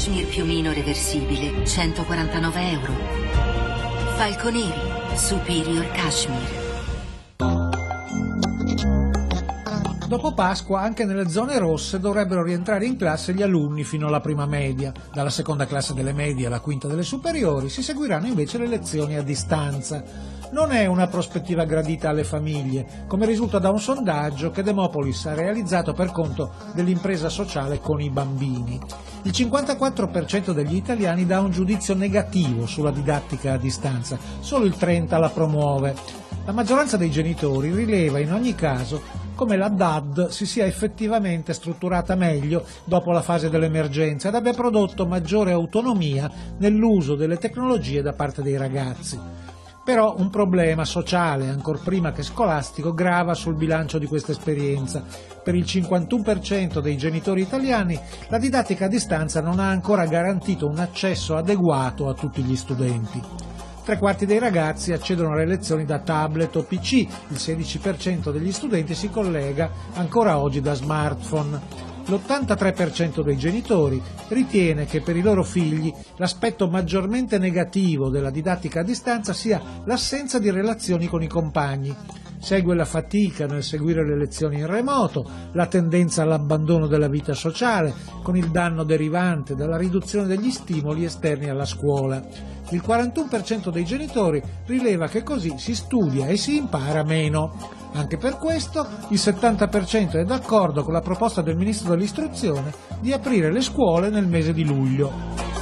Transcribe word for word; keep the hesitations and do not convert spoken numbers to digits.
Cashmere piumino reversibile, centoquarantanove euro. Falconeri, Superior Cashmere. Dopo Pasqua anche nelle zone rosse dovrebbero rientrare in classe gli alunni fino alla prima media. Dalla seconda classe delle medie alla quinta delle superiori si seguiranno invece le lezioni a distanza. Non è una prospettiva gradita alle famiglie, come risulta da un sondaggio che Demopolis ha realizzato per conto dell'impresa sociale Con i Bambini. Il cinquantaquattro per cento degli italiani dà un giudizio negativo sulla didattica a distanza, solo il trenta per cento la promuove. La maggioranza dei genitori rileva in ogni caso come la D A D si sia effettivamente strutturata meglio dopo la fase dell'emergenza ed abbia prodotto maggiore autonomia nell'uso delle tecnologie da parte dei ragazzi. Però un problema sociale, ancor prima che scolastico, grava sul bilancio di questa esperienza. Per il cinquantuno per cento dei genitori italiani la didattica a distanza non ha ancora garantito un accesso adeguato a tutti gli studenti. Tre quarti dei ragazzi accedono alle lezioni da tablet o P C, il sedici per cento degli studenti si collega ancora oggi da smartphone. L'ottantatré per cento dei genitori ritiene che per i loro figli l'aspetto maggiormente negativo della didattica a distanza sia l'assenza di relazioni con i compagni. Segue la fatica nel seguire le lezioni in remoto, la tendenza all'abbandono della vita sociale, con il danno derivante dalla riduzione degli stimoli esterni alla scuola. Il quarantuno per cento dei genitori rileva che così si studia e si impara meno. Anche per questo il settanta per cento è d'accordo con la proposta del Ministro dell'Istruzione di aprire le scuole nel mese di luglio.